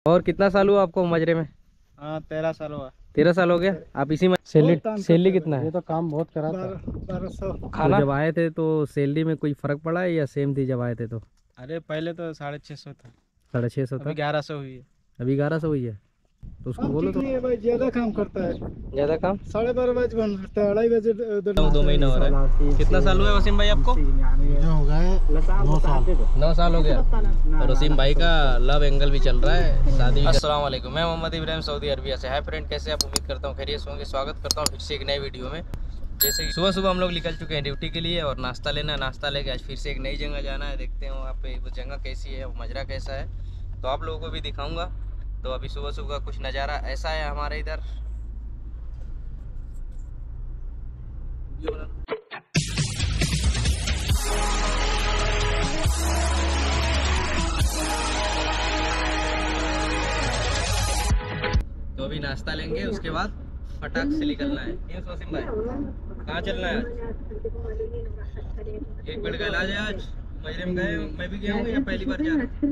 और कितना साल हुआ आपको मजरे में? हाँ 13 साल हुआ। 13 साल हो गया। आप इसी में सैलरी कितना है? ये तो काम बहुत करा था। 1200 खाना जब आए थे तो सैलरी में कोई फर्क पड़ा है या सेम थी जब आए थे तो? अरे पहले तो 650 था, 650 था, अभी 1100 हुई है। अभी 1100 हुई है। तो उसको बोलो तो भाई ज्यादा काम करता है, ज्यादा काम। 12:30 बजे बंद करता है, 2:30 बजे 2 महीना हो रहा है। कितना साल हुआ है वसीम भाई आपको? हो गए 9 साल। 9 साल हो गया। और वसीम भाई का लव एंगल भी चल रहा है, शादी। अस्सलाम वालेकुम, मैं मोहम्मद इब्राहिम सऊदी अरबिया से। हाय फ्रेंड, कैसे आप? उम्मीद करता हूँ खैरियत से होंगे। स्वागत करता हूँ फिर से एक नए वीडियो में। जैसे कि सुबह सुबह हम लोग निकल चुके हैं ड्यूटी के लिए और नाश्ता लेना है। नाश्ता लेके आज फिर से एक नई जगह जाना है। देखते हैं वहाँ पे वो जगह कैसी है, वो मजरा कैसा है, तो आप लोगों को भी दिखाऊंगा। तो अभी सुबह सुबह कुछ नज़ारा ऐसा है हमारे इधर। तो अभी नाश्ता लेंगे, उसके बाद फटाक से निकलना है। ये वसीम भाई कहाँ चलना है आज? एक बेड का इलाज है आज। मजरे में गए, मैं भी गया हूँ या पहली बार जा रहा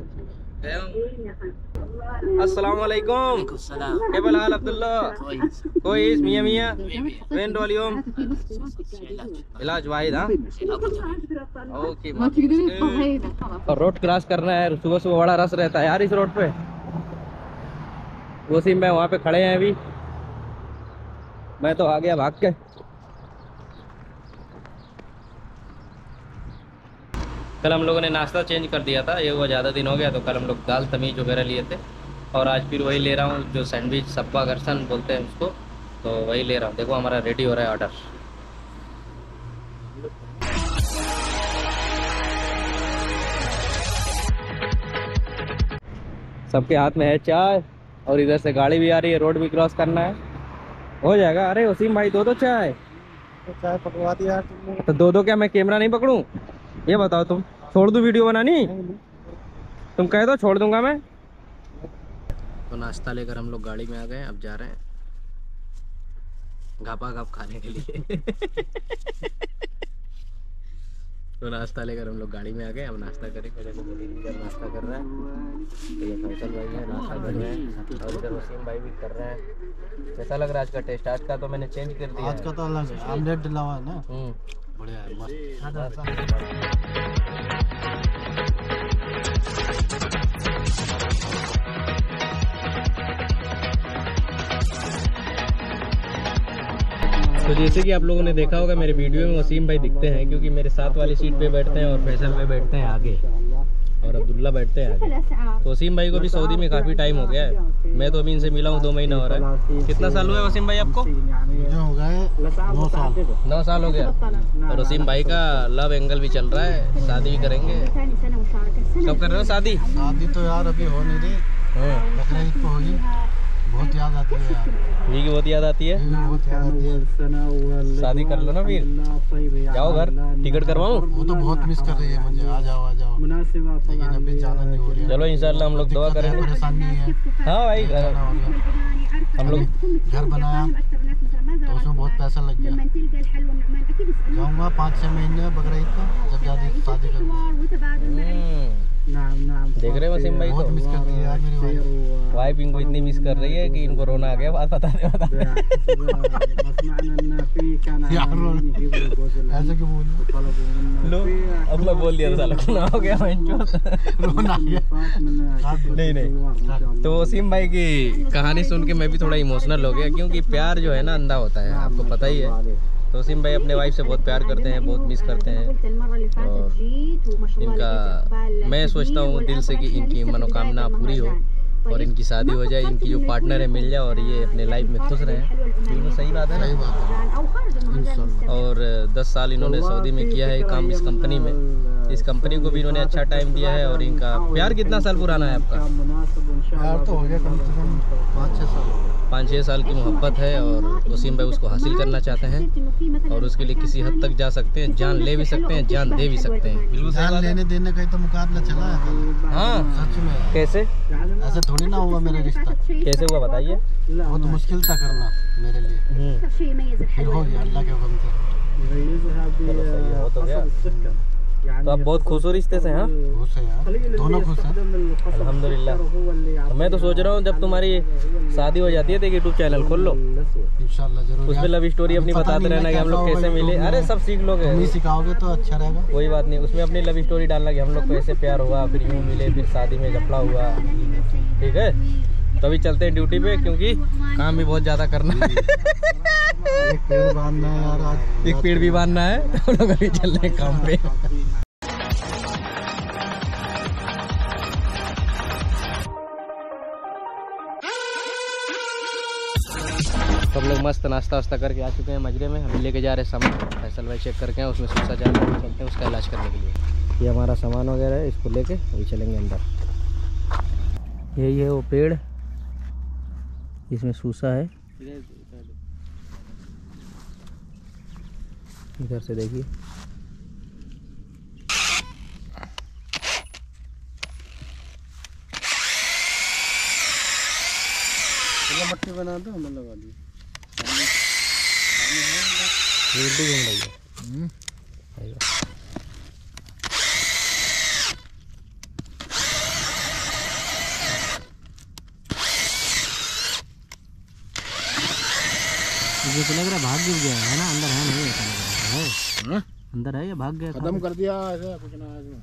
हूँ? अस्सलाम वालेकुम। क्या हाल अब्दुल्ला? कोई मियाँ मियाँ वेन वॉल्यूम इलाज वाहिद। हाँ ओके। और रोड क्रॉस करना है। सुबह सुबह बड़ा रस रहता है यार इस रोड पे। वसीम भाई वहाँ पे खड़े हैं अभी, मैं तो आ गया भाग के। कल हम लोगों ने नाश्ता चेंज कर दिया था, ये वो ज़्यादा दिन हो गया, तो कल हम लोग दाल तमीज वगैरह लिए थे और आज फिर वही ले रहा हूँ जो सैंडविच सब्बा गर्सन बोलते हैं उसको, तो वही ले रहा हूँ। देखो हमारा रेडी हो रहा है ऑर्डर। सबके हाथ में है चाय और इधर से गाड़ी भी आ रही है, रोड भी क्रॉस करना है। हो जाएगा। अरे वसीम भाई दो चाय चाय पकवा दिया तुमने तो दो क्या मैं कैमरा नहीं पकड़ूं? ये बताओ, तुम छोड़ दूं वीडियो बनानी? तुम कह दो छोड़ दूंगा मैं। तो नाश्ता लेकर हम लोग गाड़ी में आ गए, अब जा रहे हैं घापा घाप खाने के लिए। तो नाश्ता लेकर हम लोग गाड़ी में आ गए, अब नाश्ता करेंगे। देखो इधर नाश्ता कर रहा है, तो ये फैसल भाई है नाश्ता कर रहे हैं और इधर वसीम भाई भी कर रहे हैं। कैसा लग रहा है आज का टेस्ट? आज का तो मैंने चेंज कर दिया। आज का तो अलग है, ऑमलेट डला हुआ है ना, बढ़िया है, मस्त। तो जैसे कि आप लोगों ने देखा होगा मेरे वीडियो में वसीम भाई दिखते हैं, क्योंकि मेरे साथ वाली सीट पे बैठते हैं और फैसल में बैठते हैं आगे और अब्दुल्ला बैठते हैं आगे। तो वसीम भाई को भी सऊदी में काफ़ी टाइम हो गया है, मैं तो अभी इनसे मिला हूँ 2 महीना हो रहा है। कितना साल हुआ है वसीम भाई आपको? हो गए 9 साल। 9 साल हो गया। और वसीम भाई का लव एंगल भी चल रहा है, शादी भी करेंगे। कब कर रहे हो शादी? शादी तो यार अभी हो नहीं रही, बकरीद को होगी। बहुत याद आती है यार, बीवी की बहुत याद आती है। बहुत याद आती है। शादी कर लो ना फिर, जाओ घर, टिकट करवाऊँ? वो तो बहुत मिस कर रही है मुझे, आ जाओ लेकिन अभी जाना नहीं हो रहा है। चलो इंशाल्लाह हम लोग दुआ करेंगे। परेशानी है। हाँ भाई, घर हम लोग घर बनाया तो उसमें बहुत पैसा लग गया। जाऊँगा 5-6 महीने बकरीद का, जब शादी करूँगा। देख रहे वसीम भाई बहुत मिस कर रही है यार मेरी वाइफ इनको इतनी मिस कर रही है कि इनको रोना आ गया बात बताने। ऐसे क्यों बोल लो, अब मैं बोल दिया था रोना हो गया। रोना आ गया। नहीं। तो वसीम भाई की कहानी सुन के मैं भी थोड़ा इमोशनल हो गया, क्योंकि प्यार जो है ना अंधा होता है, आपको पता ही है। तो वसीम भाई अपने वाइफ से बहुत प्यार करते हैं, बहुत मिस करते हैं और इनका मैं सोचता हूँ दिल से कि इनकी मनोकामना पूरी हो और इनकी शादी हो जाए, इनकी जो पार्टनर है मिल जाए और ये अपने लाइफ में खुश रहें। बिल्कुल सही बात है ना। और 10 साल इन्होंने सऊदी में किया है काम इस कंपनी में। इस कंपनी को भी इन्होंने अच्छा टाइम दिया है। और इनका प्यार कितना साल पुराना है आपका? प्यार तो हो गया कम से कम 5-6 साल। 5-6 साल की मोहब्बत है और वसीम भाई उसको हासिल करना चाहते हैं और उसके लिए किसी हद तक जा सकते हैं, जान ले भी सकते हैं, जान दे भी सकते हैं। बिल्कुल जान लेने देने का ही तो मुकाबला चला है। हाँ सच में। कैसे? ऐसे थोड़ी ना हुआ मेरा रिश्ता। कैसे हुआ बताइए? बहुत मुश्किल था करना मेरे लिए, फिर हो गया अल्लाह के हुक्म से। चलो सही है, हो तो गया। तो आप बहुत खुश हो रिश्ते से? हाँ, खुश है यार, दोनों खुश हैं अल्हम्दुलिल्लाह। तो मैं तो सोच रहा हूँ जब तुम्हारी शादी हो जाती है तो यूट्यूब चैनल खोल लो, इंशाल्लाह जरूर। उसमें लव स्टोरी अपनी बताते रहना कि हम लोग कैसे मिले। अरे सब सीख लोगे, तुम ही सिखाओगे तो अच्छा रहेगा। कोई बात नहीं, उसमें अपनी लव स्टोरी डालना कि हम लोग को ऐसे प्यार हुआ, फिर यूँ मिले, फिर शादी में झपड़ा हुआ। ठीक है, तो अभी चलते हैं ड्यूटी पे क्योंकि काम भी बहुत ज़्यादा करना है। एक पेड़ बांधना है यार आज, एक पेड़ भी बांधना है, तो हम लोग अभी चल रहे हैं काम पे। सब लोग मस्त नाश्ता वास्ता करके आ चुके हैं मजरे में। अभी लेके जा रहे हैं सामान, फैसल भाई चेक करके हैं, उसमें सूसा जा रहा है, चलते हैं उसका इलाज करने के लिए। ये हमारा सामान वगैरह है, इसको लेके अभी चलेंगे अंदर। यही है वो पेड़, इसमें सूसा है, इधर से देखिए। मट्टी बना दो, हम लगा दी। घूम रही है। मुझे तो लग रहा है भाग गिर गया है ना, अंदर है नहीं, ऐसा लग रहा है। अंदर है या भाग गया? खत्म कर दिया ऐसा कुछ ना है।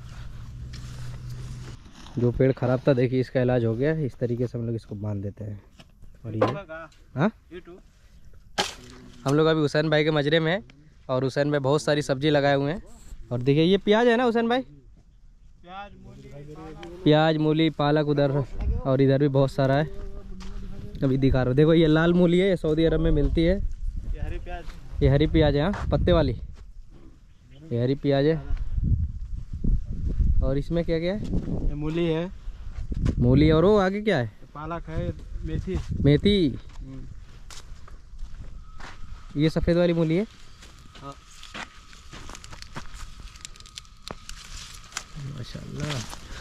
जो पेड़ खराब था देखिए, इसका इलाज हो गया। इस तरीके से हम लोग इसको बांध देते हैं। और ये हाँ, हम लोग अभी हुसैन भाई के मजरे में है और हुसैन भाई बहुत सारी सब्जी लगाए हुए हैं। और देखिए ये प्याज है ना हुसैन भाई, प्याज मूली पालक उधर, और इधर भी बहुत सारा है। अभी दिखा रहा हूँ, देखो ये लाल मूली है, ये सऊदी अरब में मिलती है। ये हरी प्याज है, हाँ पत्ते वाली, ये हरी प्याज है। और इसमें क्या क्या है? ये मूली है, मूली, और वो आगे क्या है? पालक है, मेथी। मेथी, ये सफ़ेद वाली मूली है। हाँ। माशाल्लाह।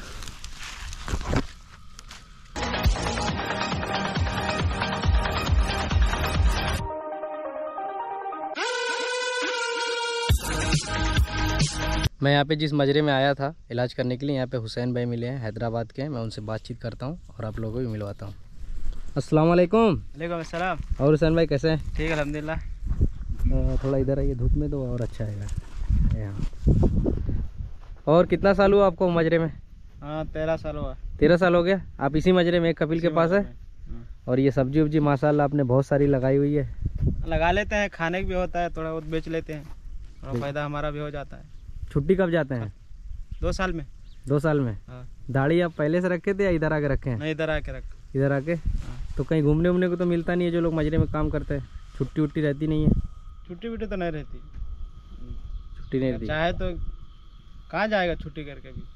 मैं यहाँ पे जिस मजरे में आया था इलाज करने के लिए, यहाँ पे हुसैन भाई मिले हैं, हैदराबाद के हैं। मैं उनसे बातचीत करता हूँ और आप लोगों को भी मिलवाता हूँ। अस्सलाम वालेकुम। वालेकुम अस्सलाम। और हुसैन भाई कैसे हैं? ठीक है अल्हम्दुलिल्लाह। थोड़ा इधर आइए, धूप में तो और अच्छा है यहाँ। और कितना साल हुआ आपको मजरे में? हाँ 13 साल हुआ। 13 साल हो गया। आप इसी मजरे में, एक कपिल के पास है। और ये सब्जी उब्जी माशाल्लाह आपने बहुत सारी लगाई हुई है। लगा लेते हैं, खाने की भी होता है, थोड़ा बहुत बेच लेते हैं, थोड़ा फायदा हमारा भी हो जाता है। छुट्टी कब जाते हैं? 2 साल में। 2 साल में। हाँ। दाढ़ी आप पहले से रखे थे या इधर आके रखे हैं? नहीं, इधर आके रख। इधर आके। तो कहीं घूमने उमने को तो मिलता नहीं है? जो लोग मजरे में काम करते हैं छुट्टी उट्टी रहती नहीं है? छुट्टी वुट्टी तो नहीं रहती, छुट्टी नहीं रहती। चाहे तो कहाँ जाएगा छुट्टी करके भी।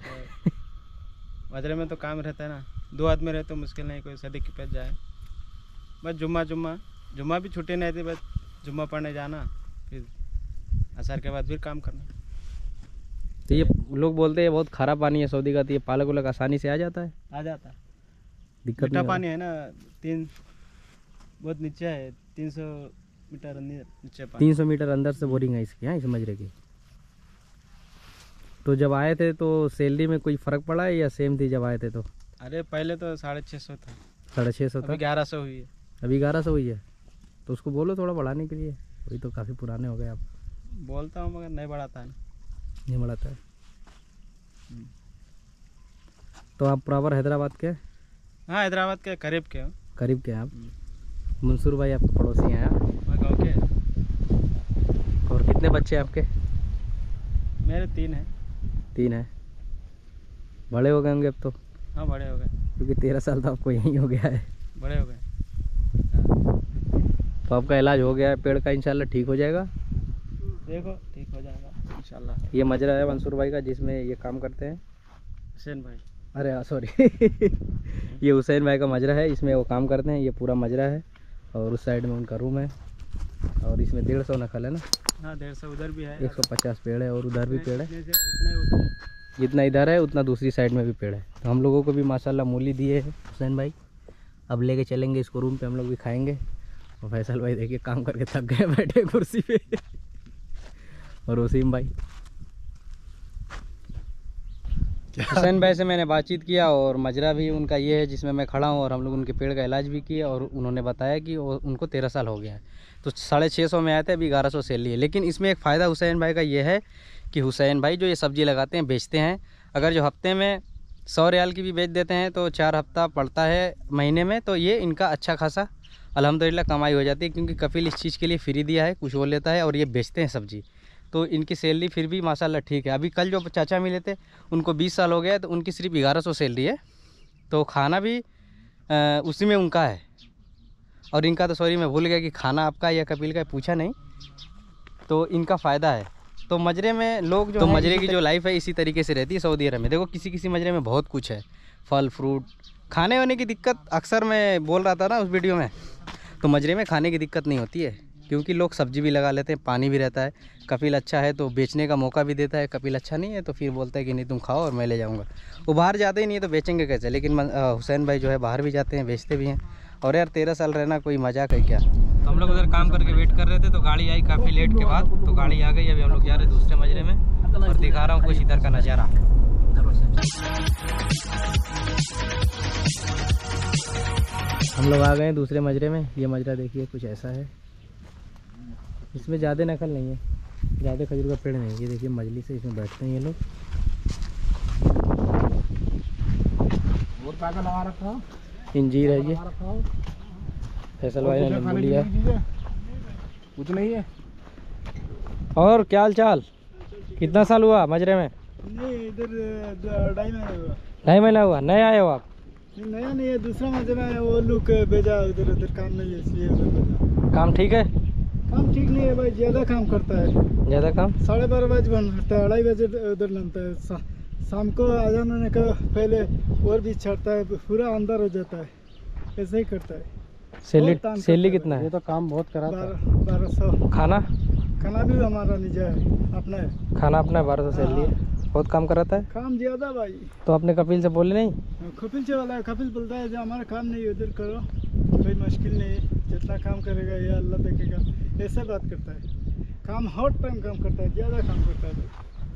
मजरे में तो काम रहता है ना, 2 आदमी रहे तो मुश्किल नहीं कोई सदी की पे जाए। बस जुम्मा भी छुट्टी नहीं थी, बस जुम्मा पढ़ने जाना, फिर असर के बाद फिर काम करना। तो ये लोग बोलते हैं बहुत खारा पानी है सऊदी का, तो ये पालक उलक आसानी से आ जाता है? आ जाता है, दिक्कत मीठा नहीं पानी है ना। बहुत नीचे है, 300 मीटर नीचे पानी। 300 मीटर अंदर से बोरिंग है इसकी, हाँ इस मजरे की। तो जब आए थे तो सैलरी में कोई फ़र्क पड़ा है या सेम थी जब आए थे तो? अरे पहले तो 650 था, 650 था, 1100 हुई है। अभी 1100 हुई है। तो उसको बोलो थोड़ा बढ़ाने के लिए, वही तो काफ़ी पुराने हो गए आप। बोलता हूँ मगर नहीं बढ़ाता है ना। नहीं बढ़ाता है। तो आप प्रॉपर हैदराबाद के? हाँ हैदराबाद के करीब के हो। करीब के हैं आप? मंसूर भाई आपके पड़ोसी हैं? गाँव के। और कितने बच्चे हैं आपके? मेरे 3 हैं। 3 हैं। बड़े हो गए होंगे अब तो? हाँ बड़े हो गए, क्योंकि 13 साल तो आपको यहीं हो गया है। बड़े हो गए। तो आपका इलाज हो गया है पेड़ का, इंशाल्लाह ठीक हो जाएगा। देखो ठीक हो जाएगा इंशाल्लाह। ये मजरा है मंसूर भाई का जिसमें ये काम करते हैं। हुसैन भाई, अरे सॉरी ये हुसैन भाई का मजरा है, इसमें वो काम करते हैं। ये पूरा मजरा है और उस साइड में उनका रूम है। और इसमें 150 नखल है ना? हाँ 150 उधर भी है, 150 पेड़ है और उधर भी पेड़ है। इतना ही उधर है। जितना इधर है उतना दूसरी साइड में भी पेड़ है। तो हम लोगों को भी माशाल्लाह मूली दिए है हुसैन भाई। अब लेके चलेंगे इसको रूम पे, हम लोग भी खाएंगे। और फैसल भाई देखिए काम करके थक गए बैठे कुर्सी पे। और वसीम भाई हुसैन भाई से मैंने बातचीत किया और मजरा भी उनका ये है जिसमें मैं खड़ा हूँ, और हम लोग उनके पेड़ का इलाज भी किया, और उन्होंने बताया कि उनको 13 साल हो गया है। तो 650 में आए थे, अभी 1100 सेल लिए। लेकिन इसमें एक फ़ायदा हुसैन भाई का ये है कि हुसैन भाई जो ये सब्ज़ी लगाते हैं, बेचते हैं, अगर जो हफ्ते में 100 रियाल की भी बेच देते हैं तो 4 हफ्ता पड़ता है महीने में, तो ये इनका अच्छा खासा अल्हम्दुलिल्लाह कमाई हो जाती है, क्योंकि कपिल इस चीज़ के लिए फ्री दिया है, कुछ वो लेता है और ये बेचते हैं सब्ज़ी, तो इनकी सैलरी फिर भी माशाल्लाह ठीक है। अभी कल जो चाचा मिले थे उनको 20 साल हो गया, तो उनकी सिर्फ 1100 सैलरी है, तो खाना भी उसी में उनका है। और इनका तो सॉरी मैं भूल गया कि खाना आपका या कपिल का पूछा नहीं, तो इनका फ़ायदा है। तो मजरे में लोग जो, तो मजरे की जो लाइफ है इसी तरीके से रहती है सऊदी अरब में। देखो किसी मजरे में बहुत कुछ है, फल फ्रूट, खाने वाने की दिक्कत अक्सर मैं बोल रहा था ना उस वीडियो में, तो मजरे में खाने की दिक्कत नहीं होती है, क्योंकि लोग सब्जी भी लगा लेते हैं, पानी भी रहता है। कपिल अच्छा है तो बेचने का मौका भी देता है, कपिल अच्छा नहीं है तो फिर बोलता है कि नहीं तुम खाओ और मैं ले जाऊंगा। वो बाहर जाते ही नहीं है तो बेचेंगे कैसे। लेकिन हुसैन भाई जो है बाहर भी जाते हैं, बेचते भी हैं। और यार 13 साल रहना कोई मजाक है क्या। तो हम लोग उधर काम करके वेट कर रहे थे, तो गाड़ी आई काफ़ी लेट के बाद, तो गाड़ी आ गई। अभी हम लोग जा रहे हैं दूसरे मजरे में, और दिखा रहा हूँ कुछ इधर का नज़ारा। हम लोग आ गए हैं दूसरे मजरे में। ये मजरा देखिए कुछ ऐसा है, इसमें ज़्यादा नकल नहीं है, ज़्यादा खजूर का पेड़ नहीं है। ये देखिए मजलिस है, इसमें बैठते हैं ये लोग। लगा रखा इंजीर है ये, फैसल भाई ने नींबू लिया, कुछ नहीं है। और क्या हाल चाल, कितना साल हुआ मजरे में? इधर 2.5 महीना हुआ। नए आए हो आप? नया नहीं है, दूसरा मजरा है, वो लोग भेजा उधर, उधर काम नहीं है इसलिए उधर भेजा। काम ठीक है? काम ठीक नहीं है भाई, ज़्यादा काम करता है। ज़्यादा काम? 12:30 बजे बंद करता है, 2:30 बजे उधर लगता है। शाम को आ जाने का पहले और भी छड़ता है, पूरा अंदर हो जाता है, ऐसे ही करता है। सैलरी कितना है? ये तो काम बहुत कराता है। 1200। खाना भी हमारा निजा है, अपना है। खाना अपना है, 1200 सैलरी है। बहुत काम कराता है। काम ज़्यादा भाई। तो आपने कपिल से बोले नहीं? कपिल से वाला है, कपिल बोलता है जो हमारा काम नहीं है उधर करो, कोई मुश्किल नहीं है, जितना काम करेगा ये अल्लाह देखेगा, ऐसा बात करता है। काम हर टाइम काम करता है, ज़्यादा काम करता है।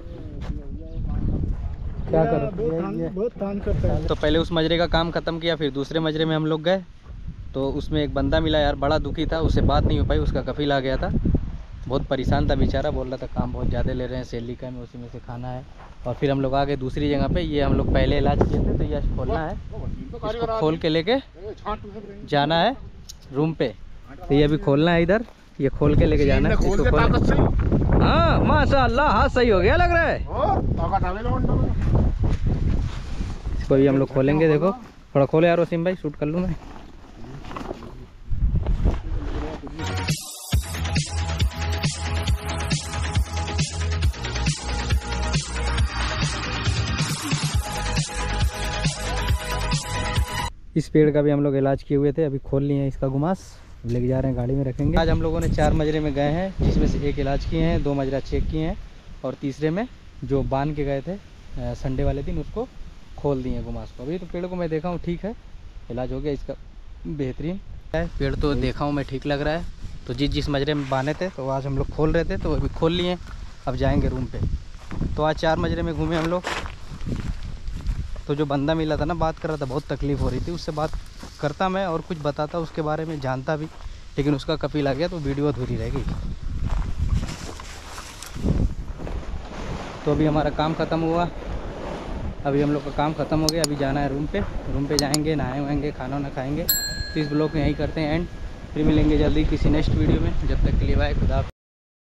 क्या करो, बहुत काम करता है। तो पहले उस मजरे का काम ख़त्म किया, फिर दूसरे मजरे में हम लोग गए, तो उसमें एक बंदा मिला यार, बड़ा दुखी था, उससे बात नहीं हो पाई। उसका कपिल आ गया था, बहुत परेशान था बेचारा, बोल रहा था काम बहुत ज़्यादा ले रहे हैं, सैलरी का में उसी में से खाना है। और फिर हम लोग आ गए दूसरी जगह पे। ये हम लोग पहले इलाज किए थे, तो ये खोलना है, इसको खोल के लेके जाना है रूम पे। तो ये अभी खोलना है, इधर ये खोल के लेके जाना है इसको। हाँ माशाल्लाह, हाथ सही हो गया लग रहा है। इसको अभी हम लोग खोलेंगे। देखो थोड़ा खोले यार वसीम भाई, शूट कर लूँ मैं। इस पेड़ का भी हम लोग इलाज किए हुए थे, अभी खोल लिए हैं इसका गुमास, लेके जा रहे हैं गाड़ी में रखेंगे। आज हम लोगों ने 4 मजरे में गए हैं, जिसमें से एक इलाज किए हैं, 2 मजरा चेक किए हैं, और तीसरे में जो बांध के गए थे संडे वाले दिन, उसको खोल दिए गुमास को। अभी तो पेड़ को मैं देखा हूँ ठीक है, इलाज हो गया इसका बेहतरीन है। पेड़ तो देखा हूँ मैं ठीक लग रहा है। तो जिस मजरे में बांधे थे तो आज हम लोग खोल रहे थे, तो अभी खोल लिए, अब जाएंगे रूम पे। तो आज 4 मजरे में घूमे हम लोग। तो जो बंदा मिला था ना, बात कर रहा था, बहुत तकलीफ़ हो रही थी, उससे बात करता मैं और कुछ बताता उसके बारे में, जानता भी, लेकिन उसका कपिल आ गया तो वीडियो अधूरी रह गई। तो अभी हमारा काम ख़त्म हुआ, अभी हम लोग का काम ख़त्म हो गया, अभी जाना है रूम पे। रूम पे जाएंगे, नहाए हुएंगे, खाना वाना खाएंगे। तो इस ब्लॉग में यहीं करते हैं एंड, फिर मिलेंगे जल्दी किसी नेक्स्ट वीडियो में। जब तक के लिए बाय, खुदा।